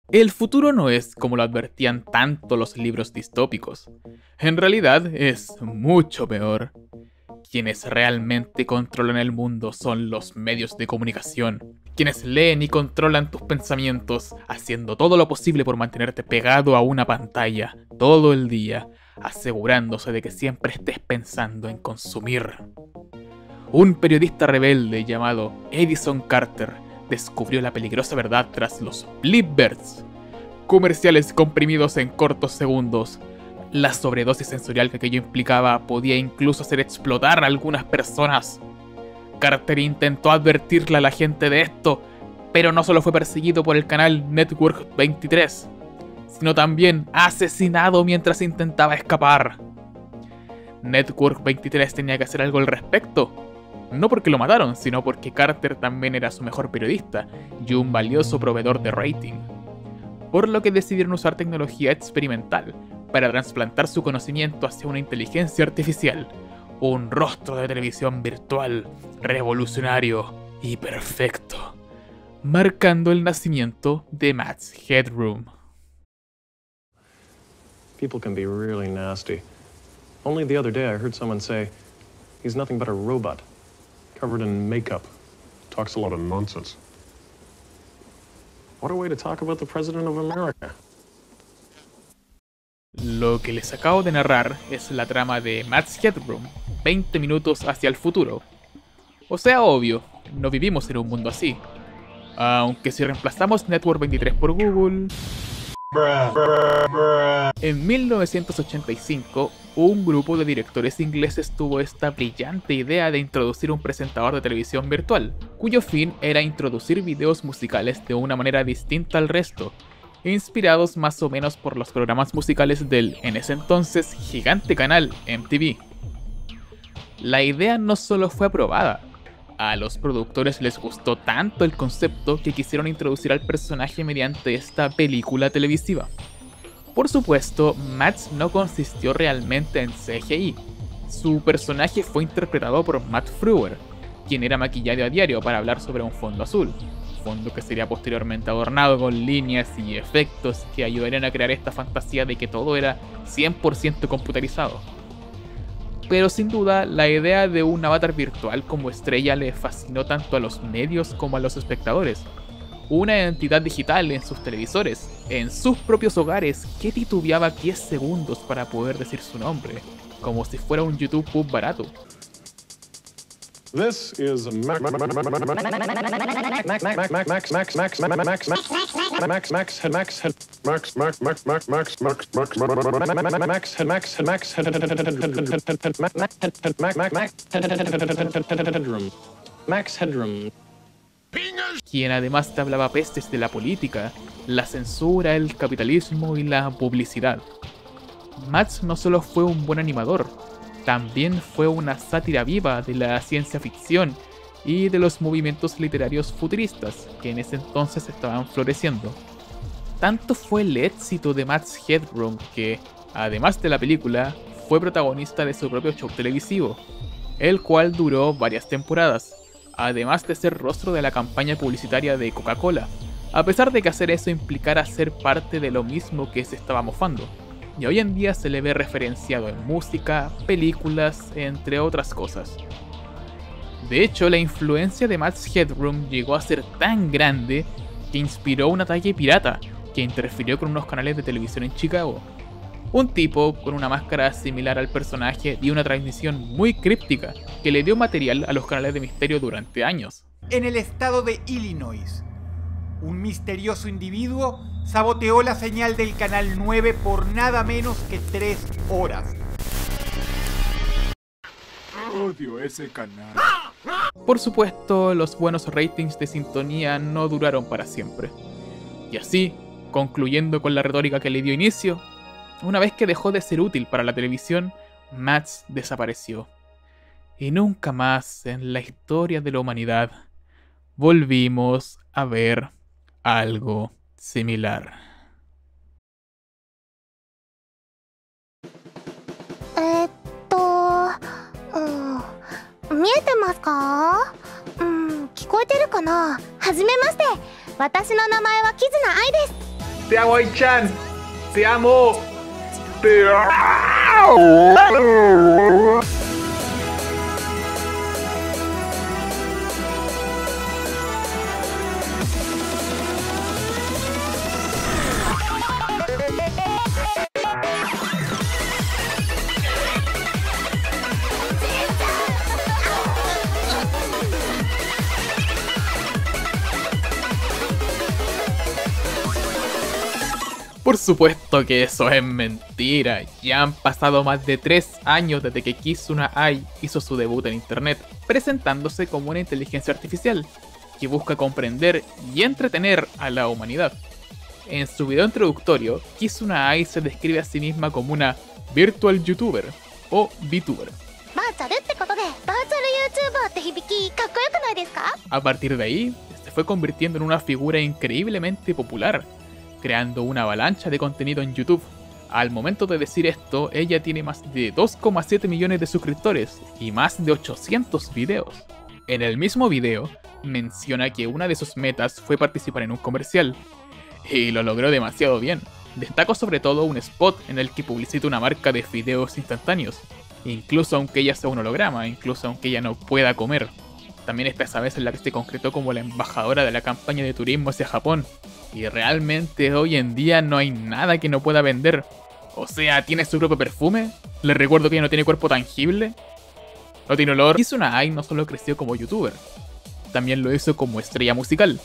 El futuro no es como lo advertían tanto los libros distópicos. En realidad es mucho peor. Quienes realmente controlan el mundo son los medios de comunicación, quienes leen y controlan tus pensamientos, haciendo todo lo posible por mantenerte pegado a una pantalla todo el día, asegurándose de que siempre estés pensando en consumir. Un periodista rebelde llamado Edison Carter descubrió la peligrosa verdad tras los Blipbirds, comerciales comprimidos en cortos segundos. La sobredosis sensorial que aquello implicaba podía incluso hacer explotar a algunas personas. Carter intentó advertirle a la gente de esto, pero no solo fue perseguido por el canal Network 23, sino también asesinado mientras intentaba escapar. Network 23 tenía que hacer algo al respecto, no porque lo mataron, sino porque Carter también era su mejor periodista y un valioso proveedor de rating, por lo que decidieron usar tecnología experimental para trasplantar su conocimiento hacia una inteligencia artificial, un rostro de televisión virtual, revolucionario y perfecto, marcando el nacimiento de Matt's Headroom. People can be really nasty. Only the other day I heard someone say, he's nothing but a robot, covered in makeup. Talks a lot of nonsense. What a way to talk about the President of America. Lo que les acabo de narrar es la trama de Matt's Headroom, 20 minutos hacia el futuro. O sea, obvio, no vivimos en un mundo así. Aunque si reemplazamos Network 23 por Google... En 1985, un grupo de directores ingleses tuvo esta brillante idea de introducir un presentador de televisión virtual, cuyo fin era introducir videos musicales de una manera distinta al resto, inspirados más o menos por los programas musicales del, en ese entonces, gigante canal MTV. La idea no solo fue aprobada, a los productores les gustó tanto el concepto que quisieron introducir al personaje mediante esta película televisiva. Por supuesto, Matt no consistió realmente en CGI. Su personaje fue interpretado por Matt Frewer, quien era maquillado a diario para hablar sobre un fondo azul, fondo que sería posteriormente adornado con líneas y efectos que ayudarían a crear esta fantasía de que todo era 100% computarizado. Pero sin duda, la idea de un avatar virtual como estrella le fascinó tanto a los medios como a los espectadores. Una entidad digital en sus televisores, en sus propios hogares, que titubeaba 10 segundos para poder decir su nombre, como si fuera un YouTube Pub barato. This is Max Headroom. Quien además te hablaba pestes de la política, la censura, el capitalismo y la publicidad. Matt no solo fue un buen animador, también fue una sátira viva de la ciencia ficción y de los movimientos literarios futuristas que en ese entonces estaban floreciendo. Tanto fue el éxito de Matt's Headroom que, además de la película, fue protagonista de su propio show televisivo, el cual duró varias temporadas, además de ser rostro de la campaña publicitaria de Coca-Cola, a pesar de que hacer eso implicara ser parte de lo mismo que se estaba mofando. Y hoy en día se le ve referenciado en música, películas, entre otras cosas. De hecho, la influencia de Matt's Headroom llegó a ser tan grande que inspiró un ataque pirata que interfirió con unos canales de televisión en Chicago. Un tipo con una máscara similar al personaje dio una transmisión muy críptica que le dio material a los canales de misterio durante años. En el estado de Illinois, un misterioso individuo saboteó la señal del canal 9 por nada menos que 3 horas. Odio ese canal. Por supuesto, los buenos ratings de sintonía no duraron para siempre. Y así, concluyendo con la retórica que le dio inicio, una vez que dejó de ser útil para la televisión, Matt desapareció. Y nunca más en la historia de la humanidad volvimos a ver algo similar. 見えてますか？聞こえてるかな？はじめまして。私の名前はキズナアイです。 Te amo, Ai-chan. Te amo. Te amo. Por supuesto que eso es mentira, ya han pasado más de 3 años desde que Kizuna Ai hizo su debut en internet, presentándose como una inteligencia artificial, que busca comprender y entretener a la humanidad. En su video introductorio, Kizuna Ai se describe a sí misma como una virtual youtuber, o VTuber. A partir de ahí, se fue convirtiendo en una figura increíblemente popular, creando una avalancha de contenido en YouTube. Al momento de decir esto, ella tiene más de 2,7 millones de suscriptores y más de 800 videos. En el mismo video, menciona que una de sus metas fue participar en un comercial, y lo logró demasiado bien. Destaco sobre todo un spot en el que publicita una marca de fideos instantáneos, incluso aunque ella sea un holograma, incluso aunque ella no pueda comer. También está esa vez en la que se concretó como la embajadora de la campaña de turismo hacia Japón. Y realmente hoy en día no hay nada que no pueda vender. O sea, tiene su propio perfume. Les recuerdo que ella no tiene cuerpo tangible. No tiene olor. Kizuna Ai no solo creció como youtuber, también lo hizo como estrella musical,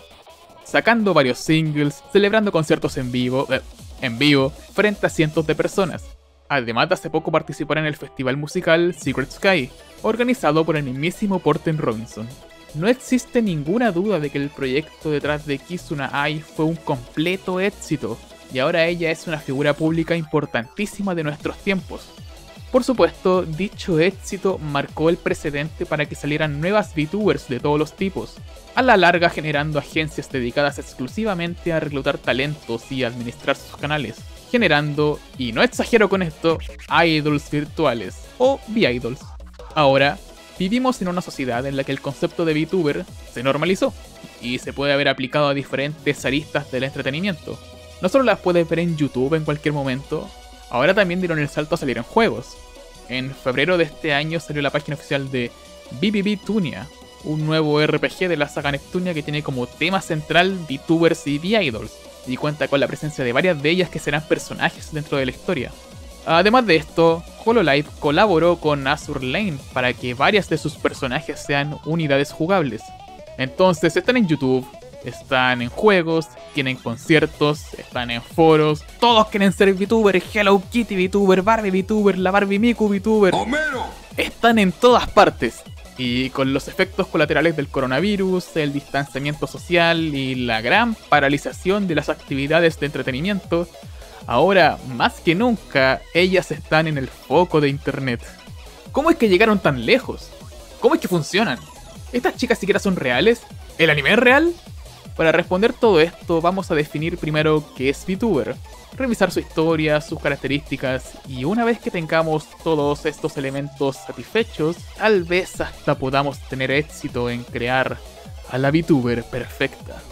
sacando varios singles, celebrando conciertos en vivo frente a cientos de personas. Además de hace poco participar en el festival musical Secret Sky, organizado por el mismísimo Porten Robinson. No existe ninguna duda de que el proyecto detrás de Kizuna Ai fue un completo éxito, y ahora ella es una figura pública importantísima de nuestros tiempos. Por supuesto, dicho éxito marcó el precedente para que salieran nuevas VTubers de todos los tipos, a la larga generando agencias dedicadas exclusivamente a reclutar talentos y administrar sus canales, generando, y no exagero con esto, idols virtuales, o V-idols. Ahora, vivimos en una sociedad en la que el concepto de VTuber se normalizó, y se puede haber aplicado a diferentes aristas del entretenimiento. No solo las puedes ver en YouTube en cualquier momento, ahora también dieron el salto a salir en juegos. En febrero de este año salió la página oficial de BBVtunia, un nuevo RPG de la saga Neptunia que tiene como tema central VTubers y V-idols, y cuenta con la presencia de varias de ellas que serán personajes dentro de la historia. Además de esto, Hololive colaboró con Azur Lane para que varias de sus personajes sean unidades jugables. Entonces están en YouTube, están en juegos, tienen conciertos, están en foros, todos quieren ser VTuber, Hello Kitty VTuber, Barbie VTuber, la Barbie Miku VTuber. ¡Homero! Están en todas partes. Y con los efectos colaterales del coronavirus, el distanciamiento social y la gran paralización de las actividades de entretenimiento, ahora, más que nunca, ellas están en el foco de internet. ¿Cómo es que llegaron tan lejos? ¿Cómo es que funcionan? ¿Estas chicas siquiera son reales? ¿El anime es real? Para responder todo esto, vamos a definir primero qué es VTuber, revisar su historia, sus características, y una vez que tengamos todos estos elementos satisfechos, tal vez hasta podamos tener éxito en crear a la VTuber perfecta.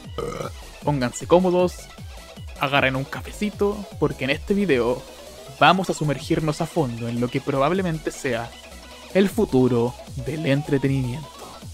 Pónganse cómodos, agarren un cafecito, porque en este video vamos a sumergirnos a fondo en lo que probablemente sea el futuro del entretenimiento.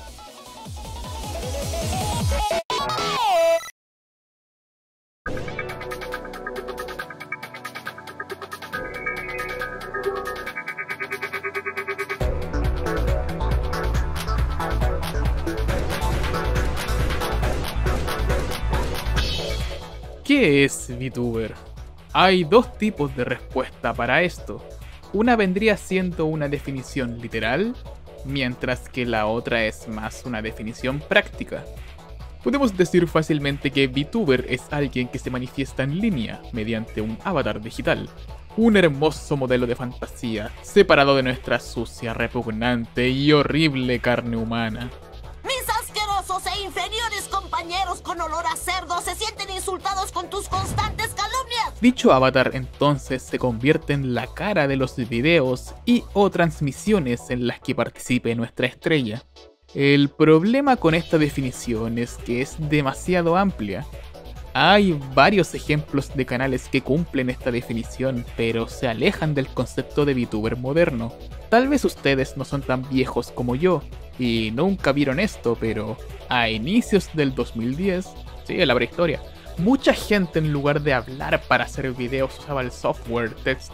¿Qué es VTuber? Hay dos tipos de respuesta para esto. Una vendría siendo una definición literal, mientras que la otra es más una definición práctica. Podemos decir fácilmente que VTuber es alguien que se manifiesta en línea mediante un avatar digital, un hermoso modelo de fantasía separado de nuestra sucia, repugnante y horrible carne humana. Mis asquerosos e inferiores compañeros con olor a cerdo se sienten insultados con tus constantes calumnias. Dicho avatar entonces se convierte en la cara de los videos y o transmisiones en las que participe nuestra estrella. El problema con esta definición es que es demasiado amplia. Hay varios ejemplos de canales que cumplen esta definición, pero se alejan del concepto de VTuber moderno. Tal vez ustedes no son tan viejos como yo, y nunca vieron esto, pero a inicios del 2010, sí, en la prehistoria, mucha gente en lugar de hablar para hacer videos usaba el software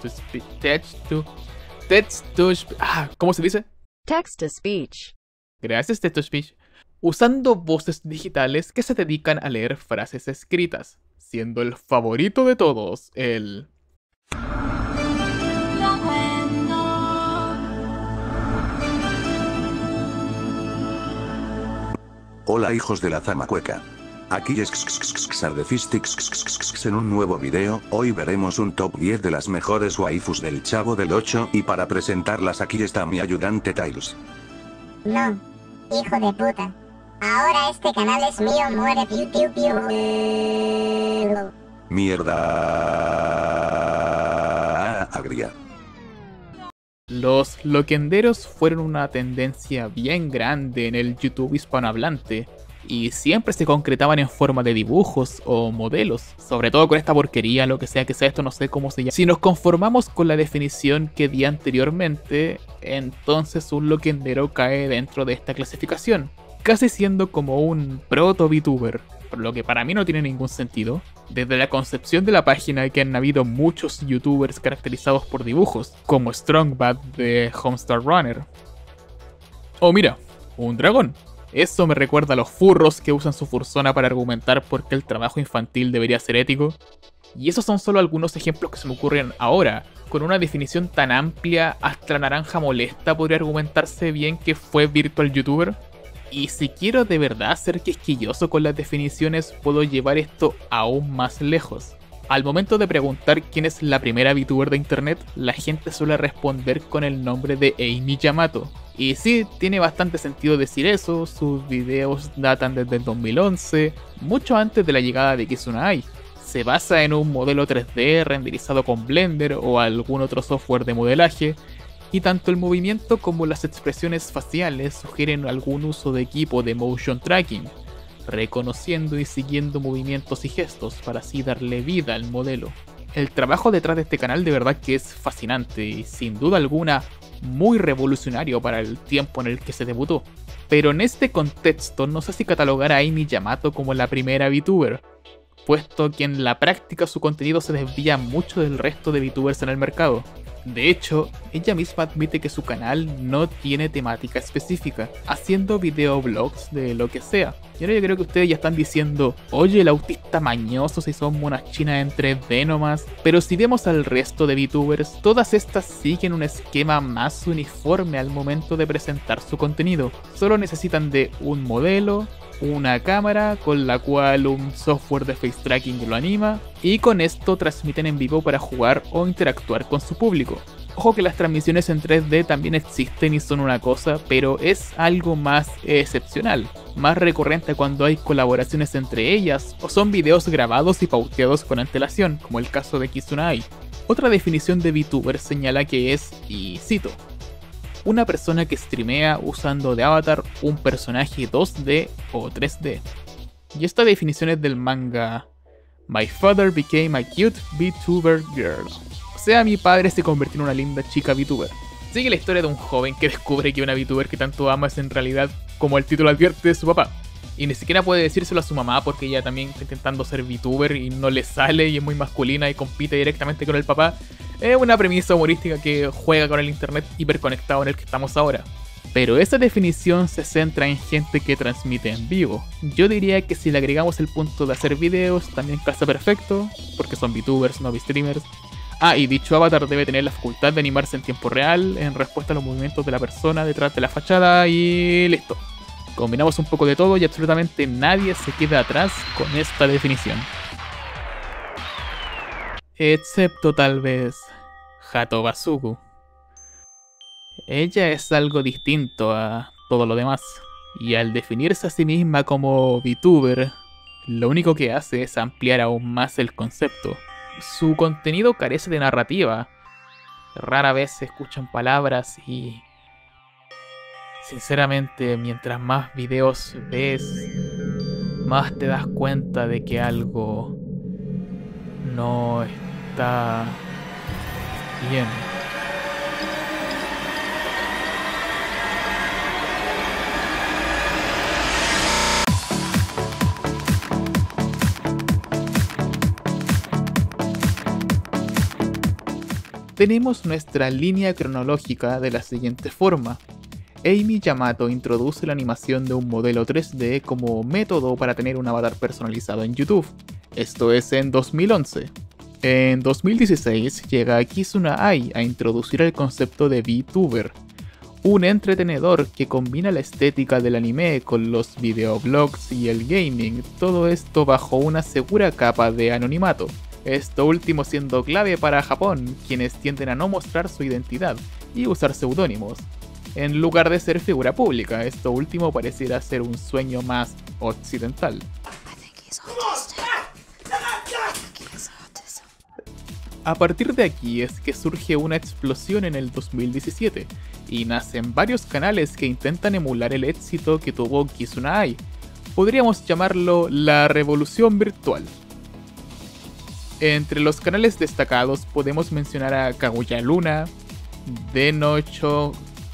¿cómo se dice? Text to speech. Gracias, Text to Speech. Usando voces digitales que se dedican a leer frases escritas, siendo el favorito de todos el... Hola hijos de la Zamacueca. Aquí es Xardefistix en un nuevo video. Hoy veremos un top 10 de las mejores waifus del Chavo del 8 y para presentarlas aquí está mi ayudante Tails. No, hijo de puta. Ahora este canal es mío, muere piu piu piu. Mierda. Agria. Los loquenderos fueron una tendencia bien grande en el YouTube hispanohablante y siempre se concretaban en forma de dibujos o modelos, sobre todo con esta porquería, lo que sea esto, no sé cómo se llama. Si nos conformamos con la definición que di anteriormente, entonces un loquendero cae dentro de esta clasificación, casi siendo como un proto-VTuber, por lo que para mí no tiene ningún sentido. Desde la concepción de la página que han habido muchos youtubers caracterizados por dibujos, como Strongbad de Homestar Runner. Oh mira, un dragón. Eso me recuerda a los furros que usan su fursona para argumentar por qué el trabajo infantil debería ser ético. Y esos son solo algunos ejemplos que se me ocurren ahora. Con una definición tan amplia, hasta la naranja molesta podría argumentarse bien que fue virtual youtuber. Y si quiero de verdad ser quisquilloso con las definiciones, puedo llevar esto aún más lejos. Al momento de preguntar quién es la primera VTuber de internet, la gente suele responder con el nombre de Amy Yamato. Y sí, tiene bastante sentido decir eso, sus videos datan desde el 2011, mucho antes de la llegada de Kizuna-ai. Se basa en un modelo 3D renderizado con Blender o algún otro software de modelaje, y tanto el movimiento como las expresiones faciales sugieren algún uso de equipo de motion tracking, reconociendo y siguiendo movimientos y gestos para así darle vida al modelo. El trabajo detrás de este canal de verdad que es fascinante y sin duda alguna muy revolucionario para el tiempo en el que se debutó. Pero en este contexto no sé si catalogar a Amy Yamato como la primera VTuber, puesto que en la práctica su contenido se desvía mucho del resto de VTubers en el mercado. De hecho, ella misma admite que su canal no tiene temática específica, haciendo videoblogs de lo que sea. Y ahora yo creo que ustedes ya están diciendo, oye, el autista mañoso si son monas chinas en 3D nomás. Pero si vemos al resto de VTubers, todas estas siguen un esquema más uniforme al momento de presentar su contenido. Solo necesitan de un modelo, una cámara con la cual un software de face tracking lo anima, y con esto transmiten en vivo para jugar o interactuar con su público. Ojo que las transmisiones en 3D también existen y son una cosa, pero es algo más excepcional, más recurrente cuando hay colaboraciones entre ellas o son videos grabados y pauteados con antelación, como el caso de Kizuna-ai. Otra definición de VTuber señala que es, y cito, una persona que streamea usando de avatar un personaje 2D o 3D. Y esta definición es del manga My Father Became a Cute VTuber Girl. O sea, mi padre se convirtió en una linda chica VTuber. Sigue la historia de un joven que descubre que una VTuber que tanto ama es en realidad, como el título advierte, su papá. Y ni siquiera puede decírselo a su mamá porque ella también está intentando ser VTuber y no le sale y es muy masculina y compite directamente con el papá. Es una premisa humorística que juega con el internet hiperconectado en el que estamos ahora. Pero esa definición se centra en gente que transmite en vivo. Yo diría que si le agregamos el punto de hacer videos, también calza perfecto, porque son VTubers, no VStreamers. Ah, y dicho avatar debe tener la facultad de animarse en tiempo real, en respuesta a los movimientos de la persona detrás de la fachada y listo. Combinamos un poco de todo y absolutamente nadie se queda atrás con esta definición. Excepto tal vez Hatobasuku. Ella es algo distinto a todo lo demás, y al definirse a sí misma como VTuber, lo único que hace es ampliar aún más el concepto. Su contenido carece de narrativa, rara vez se escuchan palabras y... sinceramente, mientras más videos ves, más te das cuenta de que algo no está bien. Tenemos nuestra línea cronológica de la siguiente forma. Amy Yamato introduce la animación de un modelo 3D como método para tener un avatar personalizado en YouTube. Esto es en 2011. En 2016 llega Kizuna Ai a introducir el concepto de VTuber, un entretenedor que combina la estética del anime con los videoblogs y el gaming, todo esto bajo una segura capa de anonimato. Esto último siendo clave para Japón, quienes tienden a no mostrar su identidad y usar seudónimos, en lugar de ser figura pública. Esto último pareciera ser un sueño más occidental. A partir de aquí es que surge una explosión en el 2017, y nacen varios canales que intentan emular el éxito que tuvo Kizuna Ai. Podríamos llamarlo la revolución virtual. Entre los canales destacados podemos mencionar a Kaguya Luna, Den8,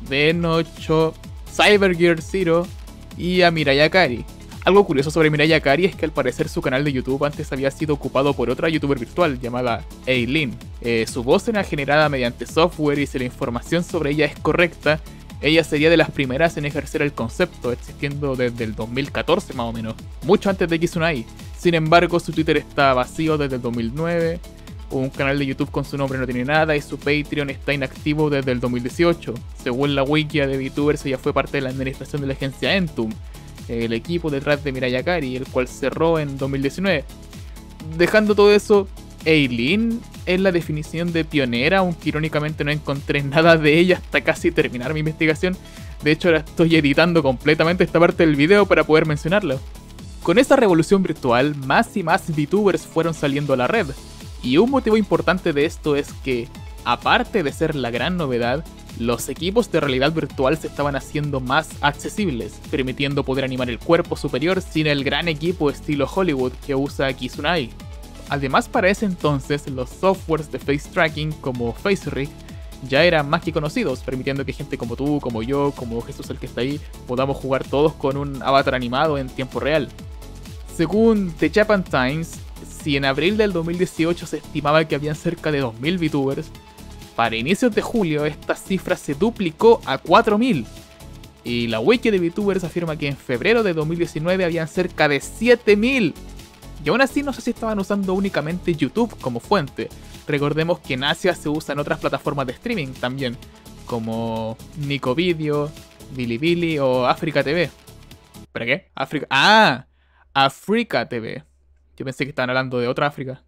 Cyber Gear Zero y a Mirai Akari. Algo curioso sobre Mirai Akari es que al parecer su canal de YouTube antes había sido ocupado por otra youtuber virtual llamada Eileen. Su voz era generada mediante software y si la información sobre ella es correcta, ella sería de las primeras en ejercer el concepto, existiendo desde el 2014 más o menos, mucho antes de Kizuna Ai. Sin embargo, su Twitter está vacío desde el 2009, un canal de YouTube con su nombre no tiene nada y su Patreon está inactivo desde el 2018. Según la wiki de VTubers, ella fue parte de la administración de la agencia Entum, el equipo detrás de Mirai Akari, el cual cerró en 2019. Dejando todo eso, Eileen es la definición de pionera, aunque irónicamente no encontré nada de ella hasta casi terminar mi investigación. De hecho, ahora estoy editando completamente esta parte del video para poder mencionarlo. Con esta revolución virtual, más y más VTubers fueron saliendo a la red, y un motivo importante de esto es que, aparte de ser la gran novedad, los equipos de realidad virtual se estaban haciendo más accesibles, permitiendo poder animar el cuerpo superior sin el gran equipo estilo Hollywood que usa Kizuna Ai. Además, para ese entonces, los softwares de face tracking como FaceRig ya eran más que conocidos, permitiendo que gente como tú, como yo, como Jesús el que está ahí, podamos jugar todos con un avatar animado en tiempo real. Según The Japan Times, si en abril del 2018 se estimaba que habían cerca de 2000 VTubers, para inicios de julio esta cifra se duplicó a 4000. Y la wiki de VTubers afirma que en febrero de 2019 habían cerca de 7000. Y aún así no sé si estaban usando únicamente YouTube como fuente. Recordemos que en Asia se usan otras plataformas de streaming también, como Nico Video, Bilibili o Africa TV. ¿Para qué? Africa TV. Yo pensé que estaban hablando de otra África.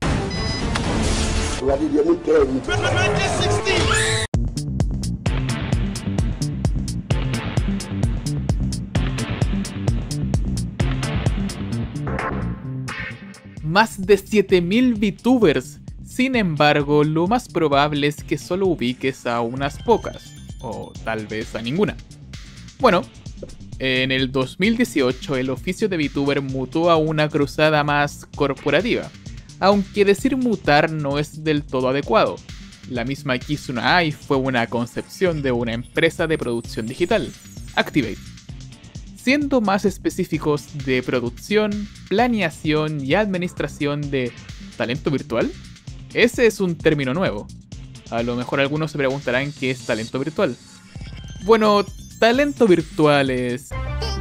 Más de 7000 VTubers. Sin embargo, lo más probable es que solo ubiques a unas pocas, o tal vez a ninguna. Bueno, en el 2018 el oficio de VTuber mutó a una cruzada más corporativa, aunque decir mutar no es del todo adecuado. La misma Kizuna Ai fue una concepción de una empresa de producción digital, Activate. Siendo más específicos, de producción, planeación y administración de talento virtual. Ese es un término nuevo. A lo mejor algunos se preguntarán qué es talento virtual. Bueno, talento virtual es...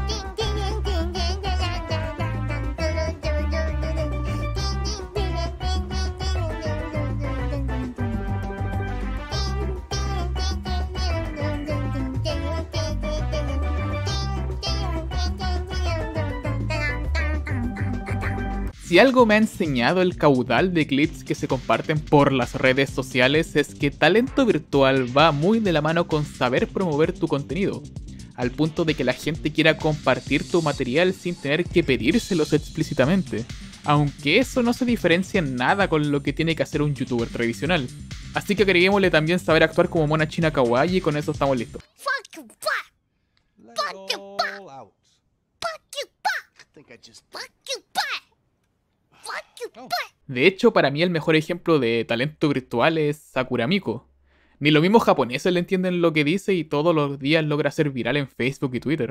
Si algo me ha enseñado el caudal de clips que se comparten por las redes sociales es que talento virtual va muy de la mano con saber promover tu contenido, al punto de que la gente quiera compartir tu material sin tener que pedírselos explícitamente, aunque eso no se diferencia en nada con lo que tiene que hacer un youtuber tradicional. Así que agreguémosle también saber actuar como mona china kawaii y con eso estamos listos. De hecho, para mí el mejor ejemplo de talento virtual es Sakura Miko. Ni los mismos japoneses le entienden lo que dice y todos los días logra ser viral en Facebook y Twitter.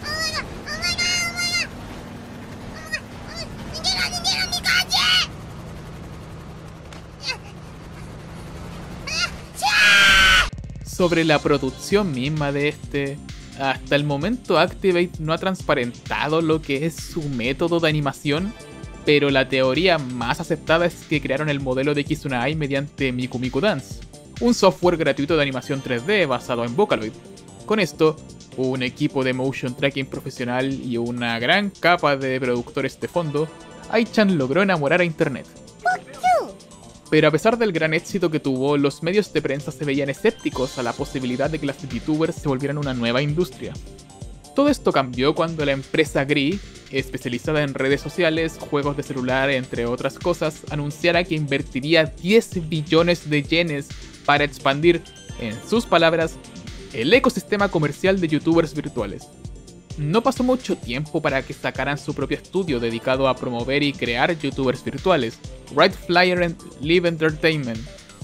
Sobre la producción misma de este, hasta el momento Activate no ha transparentado lo que es su método de animación, pero la teoría más aceptada es que crearon el modelo de Kizuna Ai mediante Miku Miku Dance, un software gratuito de animación 3D basado en Vocaloid. Con esto, un equipo de motion tracking profesional y una gran capa de productores de fondo, Ai-chan logró enamorar a internet. Pero a pesar del gran éxito que tuvo, los medios de prensa se veían escépticos a la posibilidad de que las VTubers se volvieran una nueva industria. Todo esto cambió cuando la empresa Gree, especializada en redes sociales, juegos de celular, entre otras cosas, anunciara que invertiría 10 billones de yenes para expandir, en sus palabras, el ecosistema comercial de youtubers virtuales. No pasó mucho tiempo para que sacaran su propio estudio dedicado a promover y crear youtubers virtuales, Right Flyer Live Entertainment.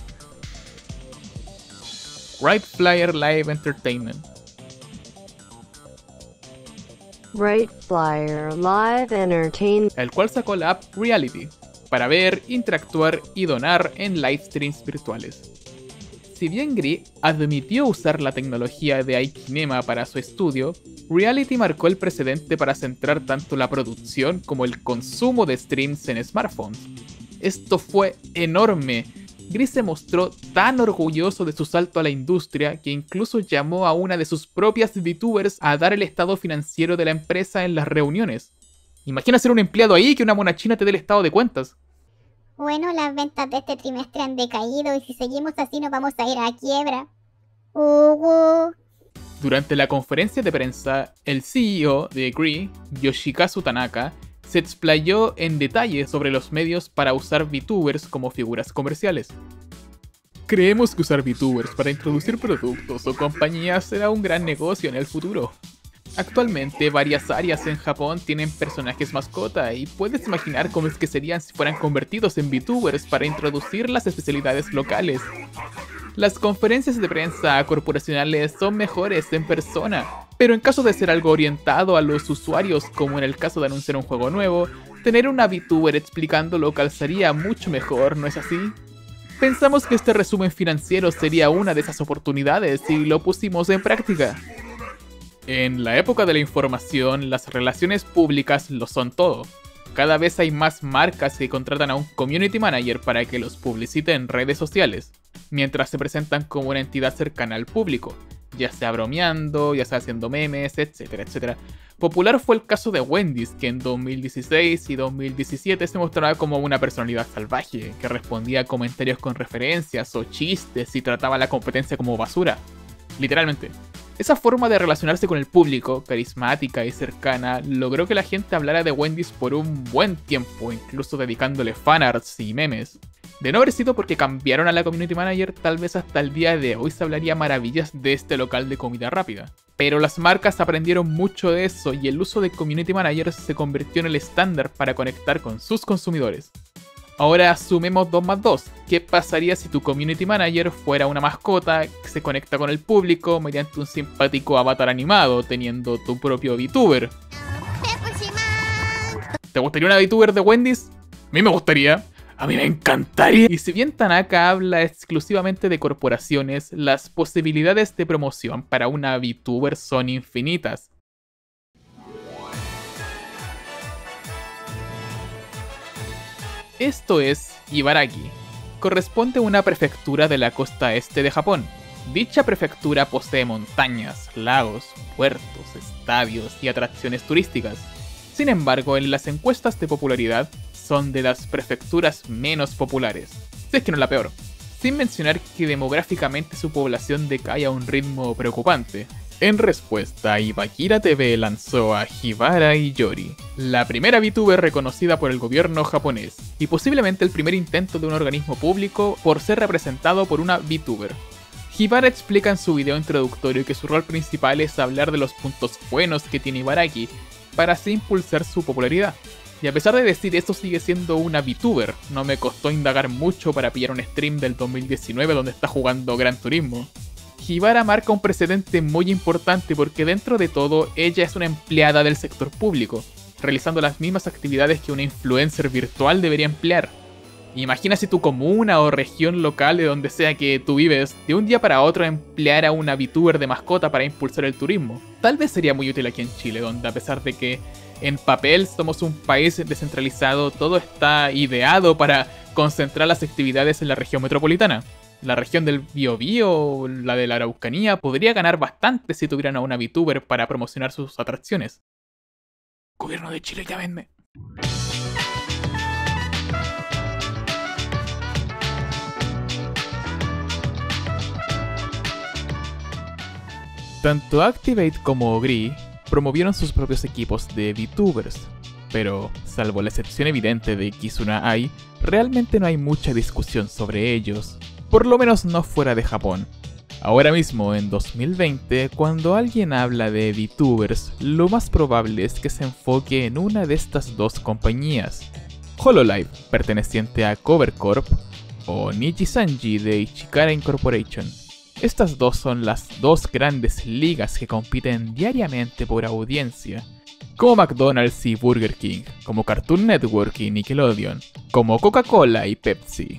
Right Flyer Live Entertainment. Right Flyer Live Entertainment. El cual sacó la app Reality, para ver, interactuar y donar en live streams virtuales. Si bien Gree admitió usar la tecnología de iKinema para su estudio, Reality marcó el precedente para centrar tanto la producción como el consumo de streams en smartphones. Esto fue enorme. Gree se mostró tan orgulloso de su salto a la industria que incluso llamó a una de sus propias VTubers a dar el estado financiero de la empresa en las reuniones. Imagina ser un empleado ahí que una mona china te dé el estado de cuentas. Bueno, las ventas de este trimestre han decaído y si seguimos así nos vamos a ir a la quiebra. Durante la conferencia de prensa, el CEO de Gree, Yoshikazu Tanaka, se explayó en detalle sobre los medios para usar VTubers como figuras comerciales. Creemos que usar VTubers para introducir productos o compañías será un gran negocio en el futuro. Actualmente, varias áreas en Japón tienen personajes mascota y puedes imaginar cómo es que serían si fueran convertidos en VTubers para introducir las especialidades locales. Las conferencias de prensa corporacionales son mejores en persona, pero en caso de ser algo orientado a los usuarios, como en el caso de anunciar un juego nuevo, tener una VTuber explicándolo calzaría mucho mejor, ¿no es así? Pensamos que este resumen financiero sería una de esas oportunidades y lo pusimos en práctica. En la época de la información, las relaciones públicas lo son todo. Cada vez hay más marcas que contratan a un community manager para que los publicite en redes sociales, mientras se presentan como una entidad cercana al público, ya sea bromeando, ya sea haciendo memes, etcétera, etcétera. Popular fue el caso de Wendy's, que en 2016 y 2017 se mostraba como una personalidad salvaje, que respondía a comentarios con referencias o chistes y trataba a la competencia como basura. Literalmente. Esa forma de relacionarse con el público, carismática y cercana, logró que la gente hablara de Wendy's por un buen tiempo, incluso dedicándole fanarts y memes. De no haber sido porque cambiaron a la community manager, tal vez hasta el día de hoy se hablaría maravillas de este local de comida rápida. Pero las marcas aprendieron mucho de eso y el uso de community managers se convirtió en el estándar para conectar con sus consumidores. Ahora sumemos 2 más 2. ¿Qué pasaría si tu community manager fuera una mascota que se conecta con el público mediante un simpático avatar animado, teniendo tu propio VTuber? ¿Te gustaría una VTuber de Wendy's? A mí me gustaría. A mí me encantaría. Y si bien Tanaka habla exclusivamente de corporaciones, las posibilidades de promoción para una VTuber son infinitas. Esto es Ibaraki. Corresponde a una prefectura de la costa este de Japón. Dicha prefectura posee montañas, lagos, puertos, estadios y atracciones turísticas. Sin embargo, en las encuestas de popularidad, son de las prefecturas menos populares, si es que no la peor. Sin mencionar que demográficamente su población decae a un ritmo preocupante. En respuesta, Ibakira TV lanzó a Hibara Iyori, la primera VTuber reconocida por el gobierno japonés, y posiblemente el primer intento de un organismo público por ser representado por una VTuber. Hibara explica en su video introductorio que su rol principal es hablar de los puntos buenos que tiene Ibaraki, para así impulsar su popularidad. Y a pesar de decir eso, sigue siendo una VTuber. No me costó indagar mucho para pillar un stream del 2019 donde está jugando Gran Turismo. Hibara marca un precedente muy importante porque dentro de todo, ella es una empleada del sector público, realizando las mismas actividades que una influencer virtual debería emplear. Imagina si tu comuna o región local de donde sea que tú vives, de un día para otro emplear a una VTuber de mascota para impulsar el turismo. Tal vez sería muy útil aquí en Chile, donde a pesar de que en papel somos un país descentralizado, todo está ideado para concentrar las actividades en la región metropolitana. La región del Biobío o la de la Araucanía podría ganar bastante si tuvieran a una VTuber para promocionar sus atracciones. Gobierno de Chile, llámenme. Tanto Activate como Gree promovieron sus propios equipos de VTubers, pero, salvo la excepción evidente de Kizuna Ai, realmente no hay mucha discusión sobre ellos, por lo menos no fuera de Japón. Ahora mismo, en 2020, cuando alguien habla de VTubers, lo más probable es que se enfoque en una de estas dos compañías, Hololive, perteneciente a Cover Corp, o Nijisanji de Ichikara Incorporation. Estas dos son las dos grandes ligas que compiten diariamente por audiencia, como McDonald's y Burger King, como Cartoon Network y Nickelodeon, como Coca-Cola y Pepsi.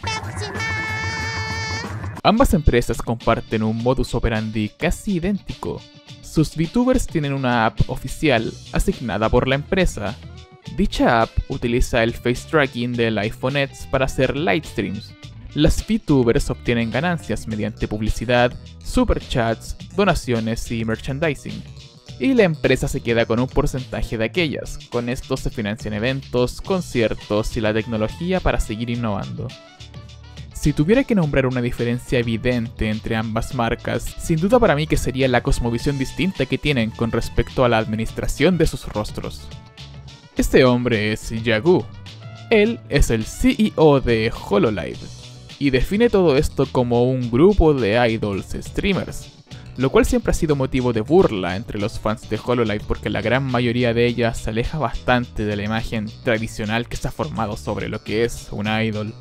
Ambas empresas comparten un modus operandi casi idéntico. Sus VTubers tienen una app oficial asignada por la empresa. Dicha app utiliza el face tracking del iPhone X para hacer livestreams. Las VTubers obtienen ganancias mediante publicidad, superchats, donaciones y merchandising. Y la empresa se queda con un porcentaje de aquellas. Con esto se financian eventos, conciertos y la tecnología para seguir innovando. Si tuviera que nombrar una diferencia evidente entre ambas marcas, sin duda para mí que sería la cosmovisión distinta que tienen con respecto a la administración de sus rostros. Este hombre es Yagu. Él es el CEO de Hololive y define todo esto como un grupo de idols streamers, lo cual siempre ha sido motivo de burla entre los fans de Hololive porque la gran mayoría de ellas se aleja bastante de la imagen tradicional que se ha formado sobre lo que es una idol.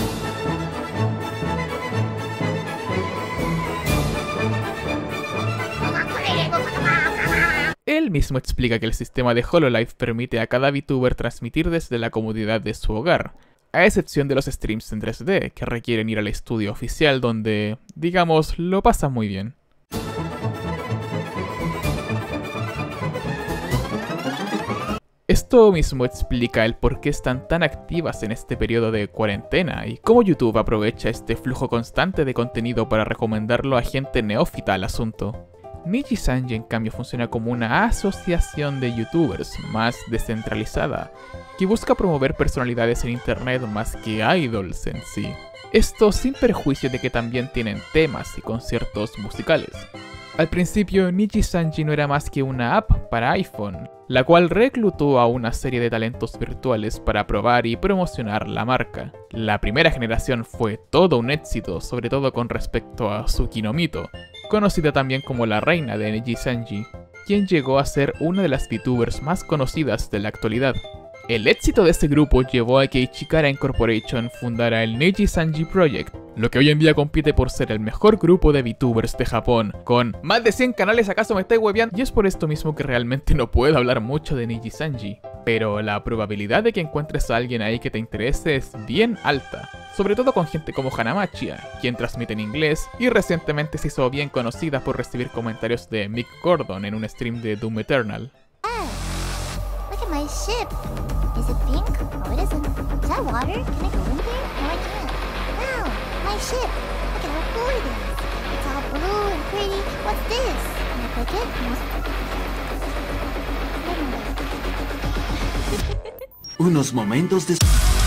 Él mismo explica que el sistema de Hololive permite a cada VTuber transmitir desde la comodidad de su hogar, a excepción de los streams en 3D, que requieren ir al estudio oficial donde, digamos, lo pasan muy bien. Esto mismo explica el por qué están tan activas en este periodo de cuarentena y cómo YouTube aprovecha este flujo constante de contenido para recomendarlo a gente neófita al asunto. Nijisanji en cambio funciona como una asociación de youtubers más descentralizada, que busca promover personalidades en internet más que idols en sí. Esto sin perjuicio de que también tienen temas y conciertos musicales. Al principio, Nijisanji no era más que una app para iPhone, la cual reclutó a una serie de talentos virtuales para probar y promocionar la marca. La primera generación fue todo un éxito, sobre todo con respecto a Tsukinomito, conocida también como la reina de Nijisanji, quien llegó a ser una de las VTubers más conocidas de la actualidad. El éxito de este grupo llevó a que Ichikara Incorporation fundara el Nijisanji Project, lo que hoy en día compite por ser el mejor grupo de VTubers de Japón, con más de 100 canales. ¿Acaso me estáis hueveando? Y es por esto mismo que realmente no puedo hablar mucho de Nijisanji, pero la probabilidad de que encuentres a alguien ahí que te interese es bien alta, sobre todo con gente como Hanamachia, quien transmite en inglés y recientemente se hizo bien conocida por recibir comentarios de Mick Gordon en un stream de Doom Eternal. Look at my ship. Is it pink? No, it isn't. Is that water? Can I go in there? No, I can't. Wow, my ship. Look at how cool it is. It's all blue and pretty. What's this? Can I click it? No. Unos momentos después.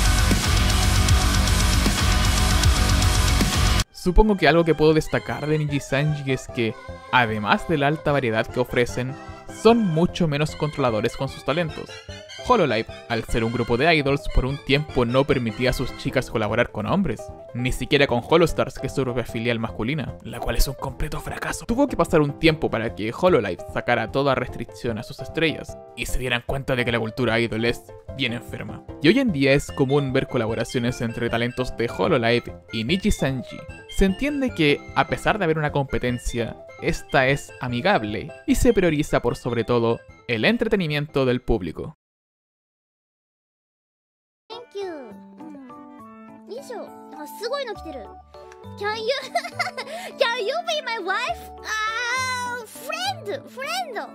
Supongo que algo que puedo destacar de Nijisanji es que, además de la alta variedad que ofrecen, son mucho menos controladores con sus talentos. Hololive, al ser un grupo de idols, por un tiempo no permitía a sus chicas colaborar con hombres, ni siquiera con Holostars, que es su propia filial masculina, la cual es un completo fracaso. Tuvo que pasar un tiempo para que Hololive sacara toda restricción a sus estrellas, y se dieran cuenta de que la cultura idol es bien enferma. Y hoy en día es común ver colaboraciones entre talentos de Hololive y Nijisanji. Se entiende que, a pesar de haber una competencia, esta es amigable, y se prioriza por sobre todo el entretenimiento del público. Thank you. 以上。あ、すごいの来てる。Can you Can you be my wife? Friend.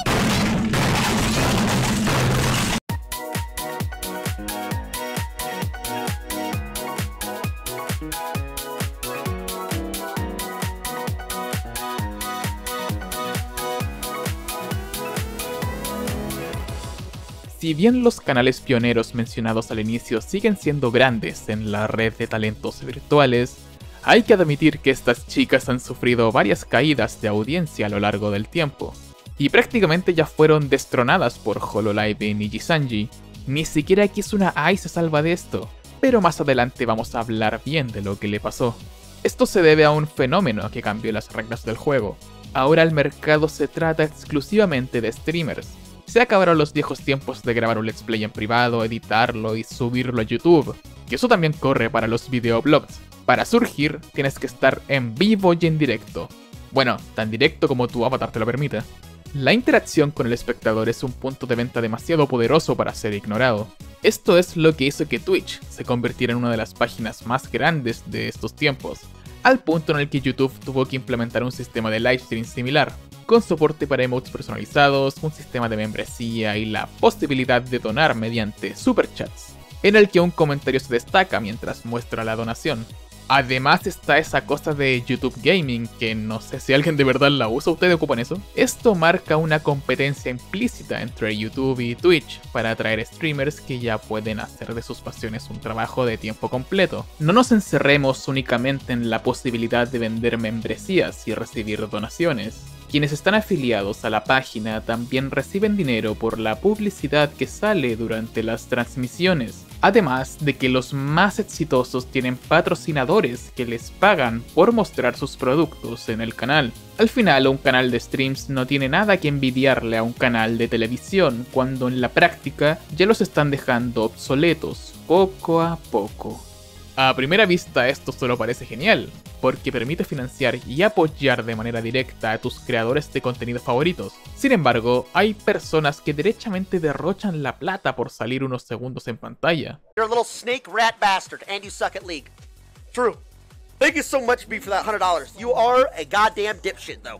Si bien los canales pioneros mencionados al inicio siguen siendo grandes en la red de talentos virtuales, hay que admitir que estas chicas han sufrido varias caídas de audiencia a lo largo del tiempo, y prácticamente ya fueron destronadas por Hololive y Nijisanji. Ni siquiera Kizuna Ai se salva de esto, pero más adelante vamos a hablar bien de lo que le pasó. Esto se debe a un fenómeno que cambió las reglas del juego. Ahora el mercado se trata exclusivamente de streamers. Se acabaron los viejos tiempos de grabar un let's play en privado, editarlo y subirlo a YouTube, que eso también corre para los videoblogs. Para surgir, tienes que estar en vivo y en directo. Bueno, tan directo como tu avatar te lo permita. La interacción con el espectador es un punto de venta demasiado poderoso para ser ignorado. Esto es lo que hizo que Twitch se convirtiera en una de las páginas más grandes de estos tiempos, al punto en el que YouTube tuvo que implementar un sistema de livestream similar, con soporte para emotes personalizados, un sistema de membresía y la posibilidad de donar mediante superchats, en el que un comentario se destaca mientras muestra la donación. Además está esa cosa de YouTube Gaming, que no sé si alguien de verdad la usa. ¿Ustedes ocupan eso? Esto marca una competencia implícita entre YouTube y Twitch para atraer streamers que ya pueden hacer de sus pasiones un trabajo de tiempo completo. No nos encerremos únicamente en la posibilidad de vender membresías y recibir donaciones. Quienes están afiliados a la página también reciben dinero por la publicidad que sale durante las transmisiones. Además de que los más exitosos tienen patrocinadores que les pagan por mostrar sus productos en el canal. Al final, un canal de streams no tiene nada que envidiarle a un canal de televisión, cuando en la práctica ya los están dejando obsoletos poco a poco. A primera vista esto solo parece genial, porque permite financiar y apoyar de manera directa a tus creadores de contenido favoritos. Sin embargo, hay personas que derechamente derrochan la plata por salir unos segundos en pantalla. You're a little snake rat bastard and you suck at League. True. Thank you so much, B, for that $100. You are a goddamn dipshit, though.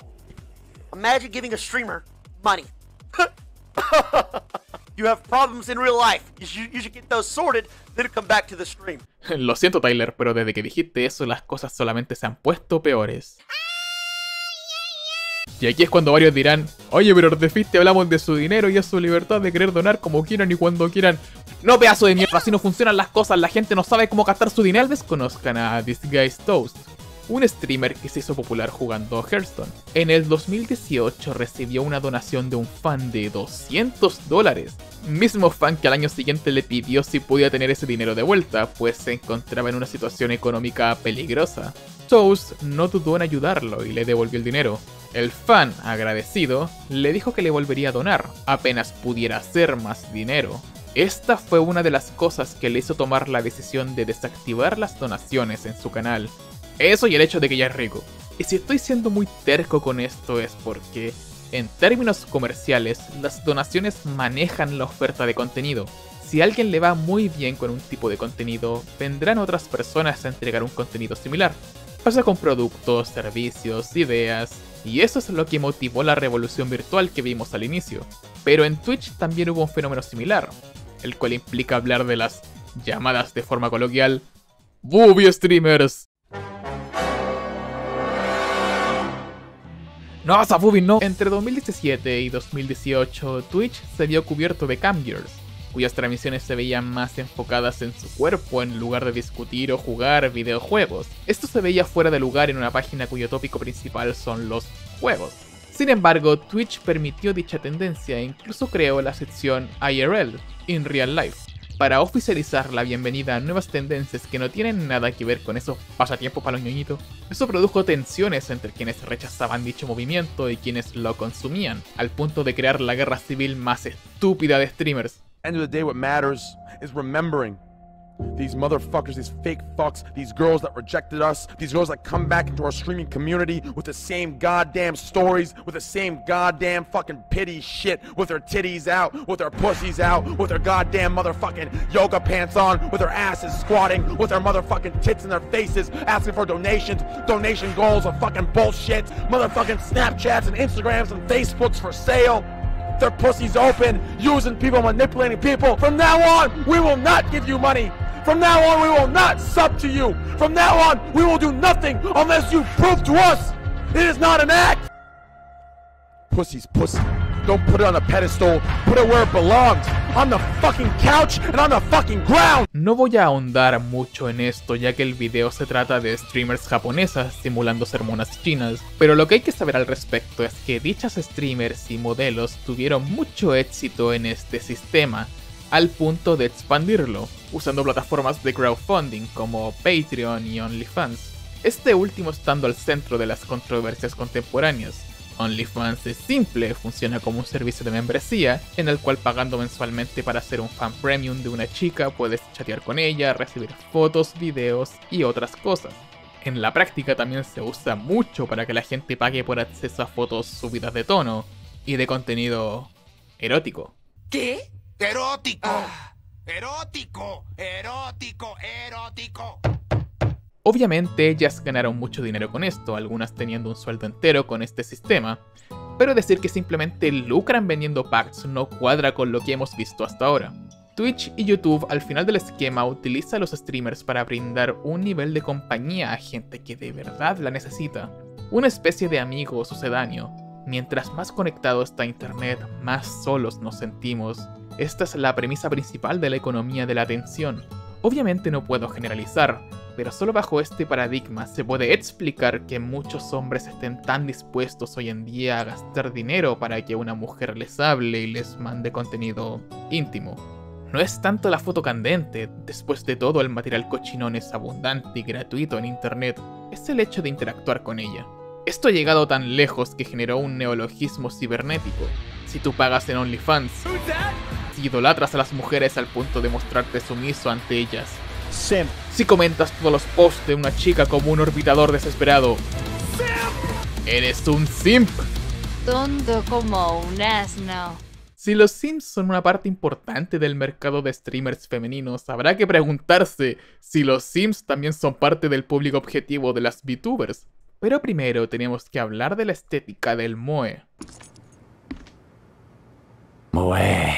Imagine giving a streamer money. You have problems in real life. You should get those sorted, then come back to the stream. Lo siento, Tyler, pero desde que dijiste eso las cosas solamente se han puesto peores. Y aquí es cuando varios dirán: oye, pero Ardefiste hablamos de su dinero y es su libertad de querer donar como quieran y cuando quieran. No, pedazo de mierda, así no funcionan las cosas, la gente no sabe cómo gastar su dinero. Desconozcan a This Guy's Toast, un streamer que se hizo popular jugando Hearthstone. En el 2018 recibió una donación de un fan de $200, mismo fan que al año siguiente le pidió si podía tener ese dinero de vuelta, pues se encontraba en una situación económica peligrosa. Toast no dudó en ayudarlo y le devolvió el dinero. El fan, agradecido, le dijo que le volvería a donar apenas pudiera hacer más dinero. Esta fue una de las cosas que le hizo tomar la decisión de desactivar las donaciones en su canal. Eso y el hecho de que ya es rico. Y si estoy siendo muy terco con esto es porque, en términos comerciales, las donaciones manejan la oferta de contenido. Si a alguien le va muy bien con un tipo de contenido, vendrán otras personas a entregar un contenido similar. Pasa con productos, servicios, ideas, y eso es lo que motivó la revolución virtual que vimos al inicio. Pero en Twitch también hubo un fenómeno similar, el cual implica hablar de las llamadas de forma coloquial Booby Streamers. No, esa booby no. Entre 2017 y 2018, Twitch se vio cubierto de camgirls, cuyas transmisiones se veían más enfocadas en su cuerpo en lugar de discutir o jugar videojuegos. Esto se veía fuera de lugar en una página cuyo tópico principal son los juegos. Sin embargo, Twitch permitió dicha tendencia e incluso creó la sección IRL, In Real Life, para oficializar la bienvenida a nuevas tendencias que no tienen nada que ver con esos pasatiempos para los ñoñitos. Eso produjo tensiones entre quienes rechazaban dicho movimiento y quienes lo consumían, al punto de crear la guerra civil más estúpida de streamers. End of the day, what matters is remembering these motherfuckers, these fake fucks, these girls that rejected us, these girls that come back into our streaming community with the same goddamn stories, with the same goddamn fucking pity shit, with their titties out, with their pussies out, with their goddamn motherfucking yoga pants on, with their asses squatting, with their motherfucking tits in their faces, asking for donations, donation goals of fucking bullshit, motherfucking Snapchats and Instagrams and Facebooks for sale. Their pussies open, using people, manipulating people. From now on, we will not give you money. From now on, we will not sub to you. From now on, we will do nothing unless you prove to us it is not an act. Pussy's pussy. Don't put it on a pedestal. Put it where it belongs. On the fucking couch and on the fucking ground. No voy a ahondar mucho en esto, ya que el video se trata de streamers japonesas simulando ser monas chinas, pero lo que hay que saber al respecto es que dichas streamers y modelos tuvieron mucho éxito en este sistema, al punto de expandirlo, usando plataformas de crowdfunding como Patreon y OnlyFans, este último estando al centro de las controversias contemporáneas. OnlyFans es simple, funciona como un servicio de membresía, en el cual pagando mensualmente para ser un fan premium de una chica puedes chatear con ella, recibir fotos, videos y otras cosas. En la práctica también se usa mucho para que la gente pague por acceso a fotos subidas de tono y de contenido erótico. ¿Qué? ¡Erótico! ¡Erótico! ¡Erótico! ¡Erótico! Obviamente ellas ganaron mucho dinero con esto, algunas teniendo un sueldo entero con este sistema, pero decir que simplemente lucran vendiendo packs no cuadra con lo que hemos visto hasta ahora. Twitch y YouTube al final del esquema utiliza a los streamers para brindar un nivel de compañía a gente que de verdad la necesita, una especie de amigo sucedáneo. Mientras más conectado está internet, más solos nos sentimos. Esta es la premisa principal de la economía de la atención. Obviamente no puedo generalizar, pero solo bajo este paradigma se puede explicar que muchos hombres estén tan dispuestos hoy en día a gastar dinero para que una mujer les hable y les mande contenido íntimo. No es tanto la foto candente, después de todo el material cochinón es abundante y gratuito en internet, es el hecho de interactuar con ella. Esto ha llegado tan lejos que generó un neologismo cibernético. Si tú pagas en OnlyFans, si idolatras a las mujeres al punto de mostrarte sumiso ante ellas, Simp. Si comentas todos los posts de una chica como un orbitador desesperado, Simp. Eres un simp. Tonto como un asno. Si los sims son una parte importante del mercado de streamers femeninos, habrá que preguntarse si los sims también son parte del público objetivo de las VTubers. Pero primero tenemos que hablar de la estética del moe. Moe.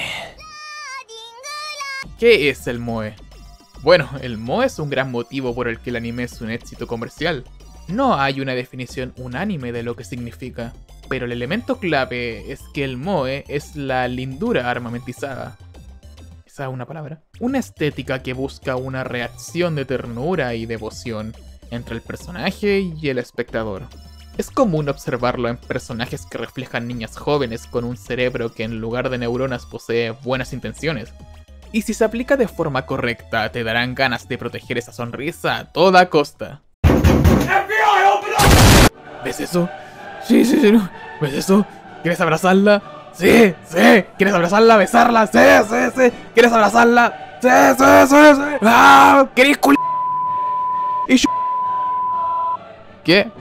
¿Qué es el moe? Bueno, el moe es un gran motivo por el que el anime es un éxito comercial. No hay una definición unánime de lo que significa, pero el elemento clave es que el moe es la lindura armamentizada. ¿Esa es una palabra? Una estética que busca una reacción de ternura y devoción entre el personaje y el espectador. Es común observarlo en personajes que reflejan niñas jóvenes con un cerebro que en lugar de neuronas posee buenas intenciones. Y si se aplica de forma correcta, te darán ganas de proteger esa sonrisa a toda costa. ¿Ves eso? Sí, no. ¿Ves eso? ¿Quieres abrazarla? Sí. ¿Quieres abrazarla? ¿Besarla? Sí. ¿Quieres abrazarla? Sí. ¡Ah! ¿Querés cul... y ¿Qué?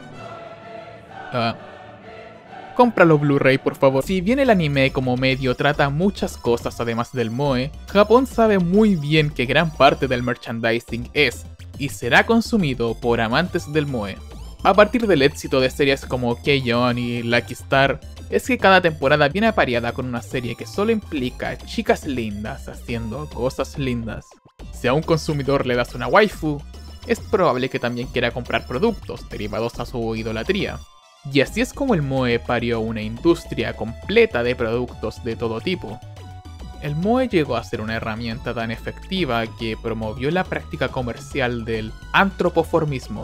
Cómpralo Blu-ray, por favor. Si bien el anime como medio trata muchas cosas además del moe, Japón sabe muy bien que gran parte del merchandising es y será consumido por amantes del moe. A partir del éxito de series como K-On! Y Lucky Star, es que cada temporada viene apareada con una serie que solo implica chicas lindas haciendo cosas lindas. Si a un consumidor le das una waifu, es probable que también quiera comprar productos derivados a su idolatría. Y así es como el moe parió una industria completa de productos de todo tipo. El moe llegó a ser una herramienta tan efectiva que promovió la práctica comercial del antropoformismo,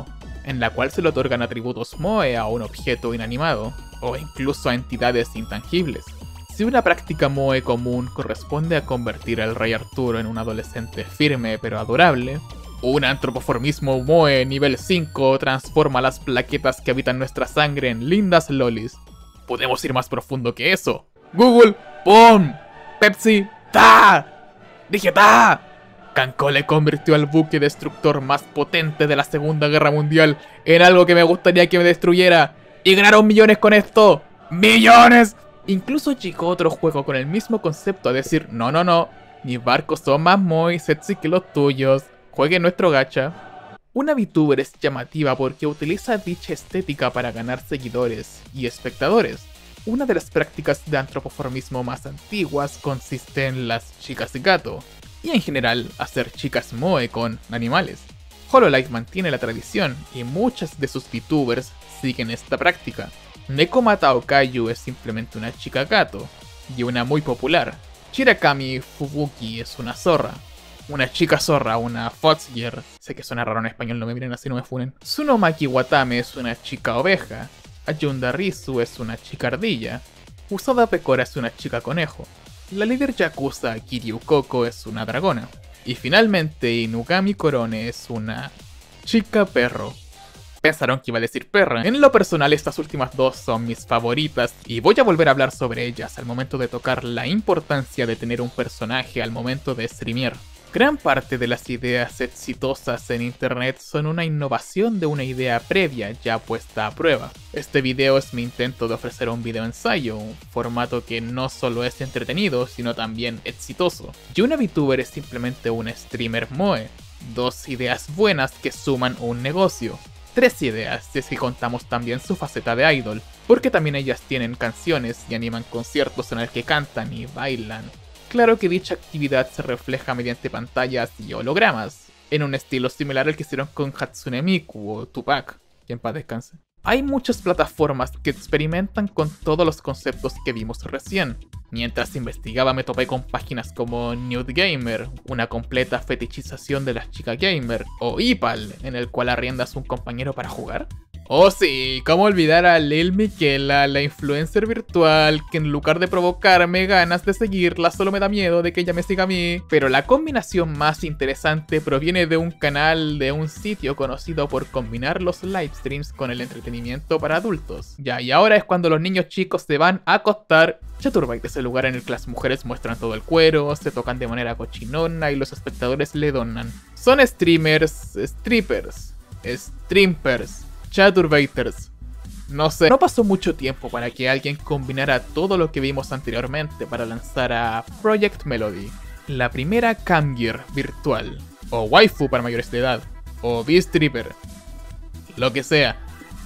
en la cual se le otorgan atributos moe a un objeto inanimado, o incluso a entidades intangibles. Si una práctica moe común corresponde a convertir al rey Arturo en un adolescente firme pero adorable, un antropoformismo moe nivel 5 transforma las plaquetas que habitan nuestra sangre en lindas lolis. Podemos ir más profundo que eso. Google, ¡pum! Pepsi, ¡ta! ¡Dije ta! Cancole convirtió al buque destructor más potente de la Segunda Guerra Mundial en algo que me gustaría que me destruyera. Y ganaron millones con esto. ¡Millones! Incluso llegó otro juego con el mismo concepto a decir, no, mis barcos son más muy sexy que los tuyos. Juegue nuestro gacha. Una VTuber es llamativa porque utiliza dicha estética para ganar seguidores y espectadores. Una de las prácticas de antropoformismo más antiguas consiste en las chicas gato, y en general hacer chicas moe con animales. Hololive mantiene la tradición y muchas de sus VTubers siguen esta práctica. Nekomata Okayu es simplemente una chica gato, y una muy popular. Shirakami Fubuki es una zorra. Una chica zorra, una foxgear. Sé que suena raro en español, no me miren así, no me funen. Tsunomaki Watame es una chica oveja. Ayunda Rizu es una chica ardilla. Usada Pecora es una chica conejo. La líder Yakuza Kiryu Koko es una dragona. Y finalmente Inugami Korone es una chica perro. Pensaron que iba a decir perra. En lo personal estas últimas dos son mis favoritas y voy a volver a hablar sobre ellas al momento de tocar la importancia de tener un personaje al momento de streamear. Gran parte de las ideas exitosas en internet son una innovación de una idea previa ya puesta a prueba. Este video es mi intento de ofrecer un video ensayo, un formato que no solo es entretenido, sino también exitoso. Y una VTuber es simplemente un streamer moe, dos ideas buenas que suman un negocio. Tres ideas, si es que contamos también su faceta de idol, porque también ellas tienen canciones y animan conciertos en el que cantan y bailan. Claro que dicha actividad se refleja mediante pantallas y hologramas, en un estilo similar al que hicieron con Hatsune Miku o Tupac, que en paz descanse. Hay muchas plataformas que experimentan con todos los conceptos que vimos recién. Mientras investigaba me topé con páginas como Nude Gamer, una completa fetichización de las chicas gamer, o Ipal, en el cual arriendas un compañero para jugar. Oh sí, cómo olvidar a Lil Miquela, la influencer virtual, que en lugar de provocarme ganas de seguirla solo me da miedo de que ella me siga a mí. Pero la combinación más interesante proviene de un canal de un sitio conocido por combinar los livestreams con el entretenimiento para adultos. Ya, y ahora es cuando los niños chicos se van a acostar. Chaturbate es el lugar en el que las mujeres muestran todo el cuero, se tocan de manera cochinona y los espectadores le donan. Son streamers, strippers, streampers, chaturbaters. No sé, no pasó mucho tiempo para que alguien combinara todo lo que vimos anteriormente para lanzar a Project Melody, la primera camgear virtual, o waifu para mayores de edad, o B-stripper, lo que sea.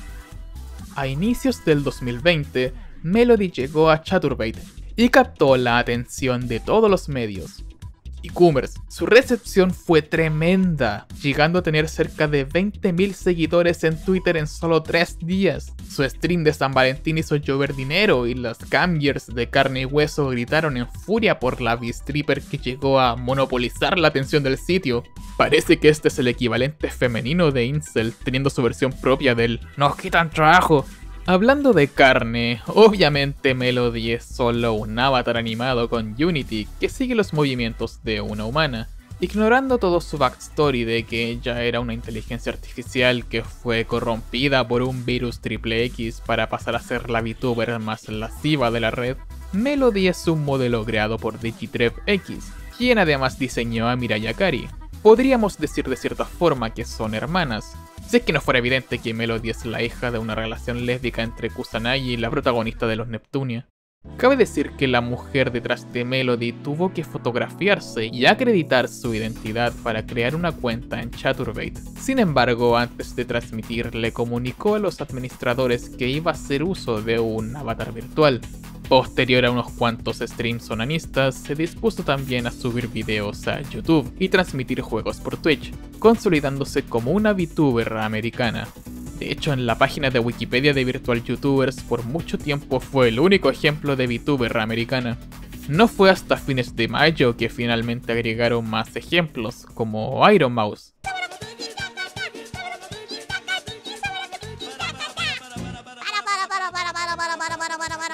A inicios del 2020, Melody llegó a Chaturbate y captó la atención de todos los medios y Coomers. Su recepción fue tremenda, llegando a tener cerca de 20.000 seguidores en Twitter en solo 3 días. Su stream de San Valentín hizo llover dinero y las camgears de carne y hueso gritaron en furia por la B-stripper que llegó a monopolizar la atención del sitio. Parece que este es el equivalente femenino de Incel, teniendo su versión propia del "nos quitan trabajo". Hablando de carne, obviamente Melody es solo un avatar animado con Unity que sigue los movimientos de una humana, ignorando todo su backstory de que ella era una inteligencia artificial que fue corrompida por un virus XXX para pasar a ser la VTuber más lasciva de la red. Melody es un modelo creado por DigiTrev-X, quien además diseñó a Mirai Akari. Podríamos decir de cierta forma que son hermanas, si es que no fuera evidente que Melody es la hija de una relación lésbica entre Kusanagi y la protagonista de los Neptunia. Cabe decir que la mujer detrás de Melody tuvo que fotografiarse y acreditar su identidad para crear una cuenta en Chaturbate. Sin embargo, antes de transmitir, le comunicó a los administradores que iba a hacer uso de un avatar virtual. Posterior a unos cuantos streams onanistas, se dispuso también a subir videos a YouTube y transmitir juegos por Twitch, consolidándose como una VTuber americana. De hecho, en la página de Wikipedia de Virtual YouTubers por mucho tiempo fue el único ejemplo de VTuber americana. No fue hasta fines de mayo que finalmente agregaron más ejemplos, como Iron Mouse.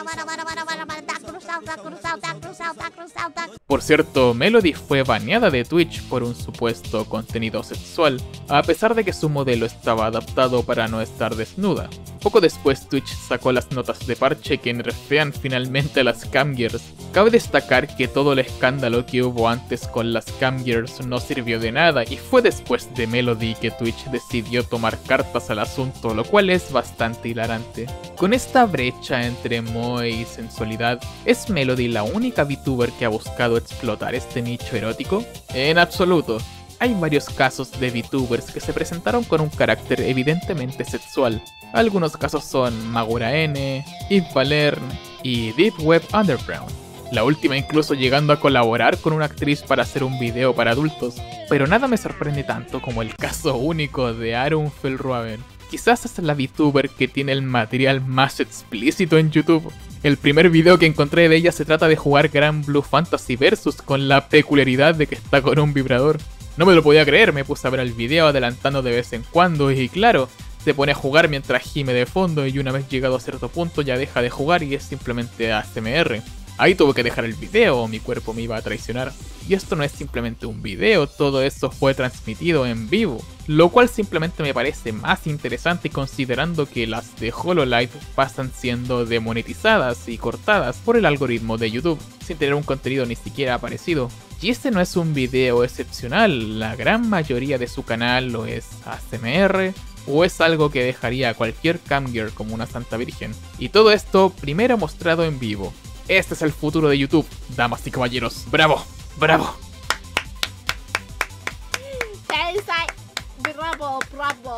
Por cierto, Melody fue baneada de Twitch por un supuesto contenido sexual, a pesar de que su modelo estaba adaptado para no estar desnuda. Poco después Twitch sacó las notas de parche que nerfean finalmente a las camgirls. Cabe destacar que todo el escándalo que hubo antes con las camgirls no sirvió de nada y fue después de Melody que Twitch decidió tomar cartas al asunto, lo cual es bastante hilarante. Con esta brecha entre moe y sensualidad, ¿es Melody la única VTuber que ha buscado explotar este nicho erótico? En absoluto. Hay varios casos de VTubers que se presentaron con un carácter evidentemente sexual. Algunos casos son Magura N, Yves Valerne y Deep Web Underground. La última incluso llegando a colaborar con una actriz para hacer un video para adultos. Pero nada me sorprende tanto como el caso único de Arun Fjällräven. Quizás es la VTuber que tiene el material más explícito en YouTube. El primer video que encontré de ella se trata de jugar Grand Blue Fantasy Versus con la peculiaridad de que está con un vibrador. No me lo podía creer, me puse a ver el video adelantando de vez en cuando y claro, se pone a jugar mientras gime de fondo y una vez llegado a cierto punto ya deja de jugar y es simplemente ASMR. Ahí tuve que dejar el video o mi cuerpo me iba a traicionar. Y esto no es simplemente un video, todo eso fue transmitido en vivo, lo cual simplemente me parece más interesante considerando que las de Hololive pasan siendo demonetizadas y cortadas por el algoritmo de YouTube, sin tener un contenido ni siquiera parecido. Y este no es un video excepcional, la gran mayoría de su canal lo es ASMR, o es algo que dejaría a cualquier camgirl como una santa virgen. Y todo esto primero mostrado en vivo. Este es el futuro de YouTube, damas y caballeros. ¡Bravo! ¡Bravo! Bravo, bravo.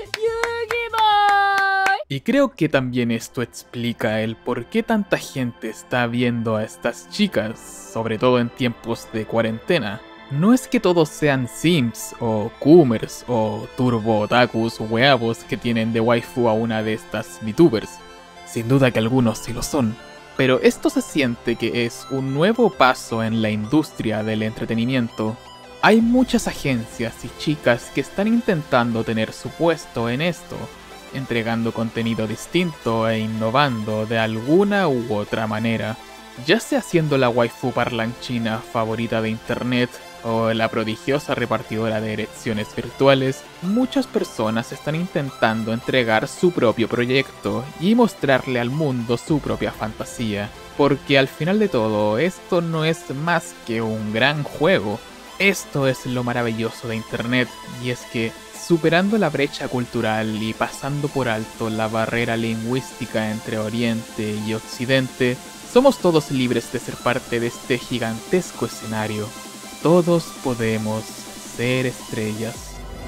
Y creo que también esto explica el por qué tanta gente está viendo a estas chicas, sobre todo en tiempos de cuarentena. No es que todos sean sims, o coomers, o turbo otakus, o weabos que tienen de waifu a una de estas VTubers. Sin duda que algunos sí lo son. Pero esto se siente que es un nuevo paso en la industria del entretenimiento. Hay muchas agencias y chicas que están intentando tener su puesto en esto, entregando contenido distinto e innovando de alguna u otra manera. Ya sea siendo la waifu parlanchina favorita de internet o la prodigiosa repartidora de erecciones virtuales, muchas personas están intentando entregar su propio proyecto y mostrarle al mundo su propia fantasía. Porque al final de todo, esto no es más que un gran juego. Esto es lo maravilloso de internet, y es que, superando la brecha cultural y pasando por alto la barrera lingüística entre Oriente y Occidente, somos todos libres de ser parte de este gigantesco escenario. Todos podemos ser estrellas.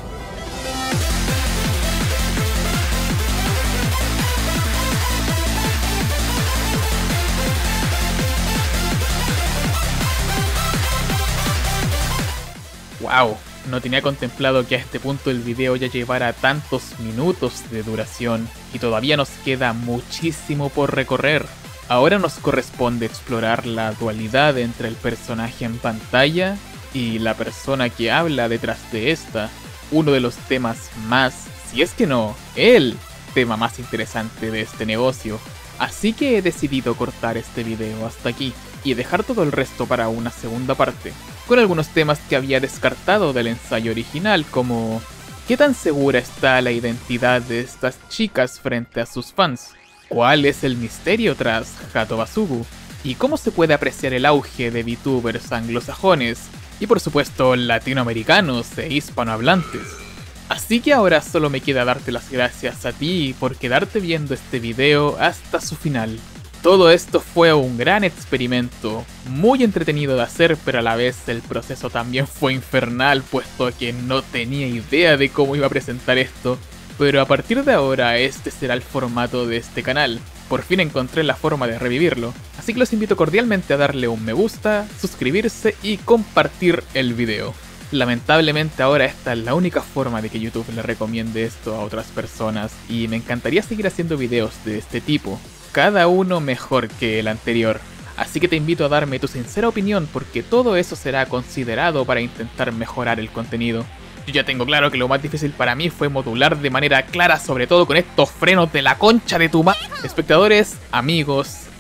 ¡Wow! No tenía contemplado que a este punto el video ya llevara tantos minutos de duración y todavía nos queda muchísimo por recorrer. Ahora nos corresponde explorar la dualidad entre el personaje en pantalla y la persona que habla detrás de esta, uno de los temas más, si es que no, el tema más interesante de este negocio. Así que he decidido cortar este video hasta aquí y dejar todo el resto para una segunda parte, con algunos temas que había descartado del ensayo original, como ¿qué tan segura está la identidad de estas chicas frente a sus fans? ¿Cuál es el misterio tras Hato Basugu? ¿Y cómo se puede apreciar el auge de VTubers anglosajones? Y por supuesto latinoamericanos e hispanohablantes. Así que ahora solo me queda darte las gracias a ti por quedarte viendo este video hasta su final. Todo esto fue un gran experimento, muy entretenido de hacer, pero a la vez el proceso también fue infernal, puesto que no tenía idea de cómo iba a presentar esto. Pero a partir de ahora este será el formato de este canal. Por fin encontré la forma de revivirlo, así que los invito cordialmente a darle un me gusta, suscribirse y compartir el video. Lamentablemente ahora esta es la única forma de que YouTube le recomiende esto a otras personas y me encantaría seguir haciendo videos de este tipo, cada uno mejor que el anterior. Así que te invito a darme tu sincera opinión porque todo eso será considerado para intentar mejorar el contenido. Yo ya tengo claro que lo más difícil para mí fue modular de manera clara, sobre todo con estos frenos de la concha de tu madre. Espectadores, amigos,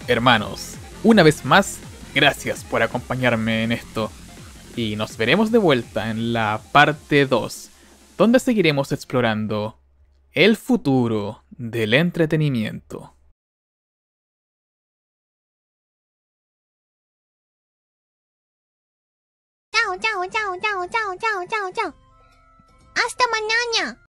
Hermanos, una vez más, gracias por acompañarme en esto. Y nos veremos de vuelta en la parte 2, donde seguiremos explorando el futuro del entretenimiento. Chao, chao, chao, chao, chao, chao, chao, chao. Hasta mañana.